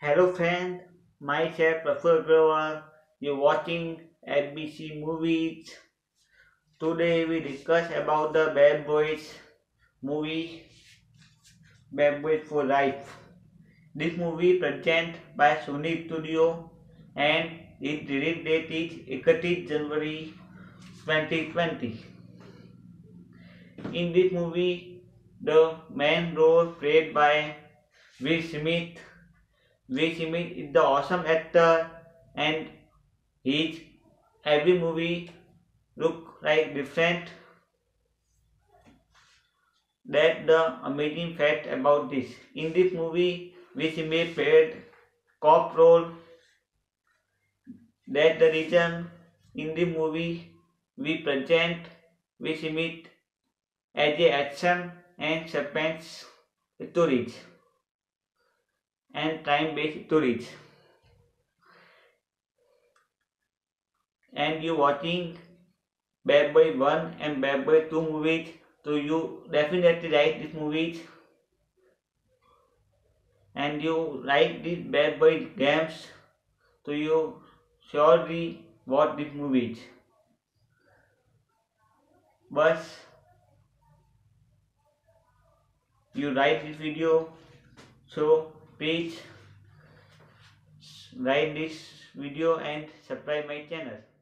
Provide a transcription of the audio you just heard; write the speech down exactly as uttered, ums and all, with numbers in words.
Hello friend, myself Praful Agrawal. You're watching F B C Movies. Today we discuss about the Bad Boys movie, Bad Boys for Life. This movie presented by Sony Studio and its release date is thirtieth January twenty twenty. In this movie, the main role played by Will Smith. Will Smith is the awesome actor and his every movie look like different. That's the amazing fact about this. In this movie, Will Smith played cop role. That's the reason in the movie we present Will Smith as a action and suspense stories and time-based stories. And you watching Bad Boy one and Bad Boy two movies, so you definitely like these movies. And you like these Bad Boy games, so you surely watch these movies. But you like this video, so please like this video and subscribe my channel.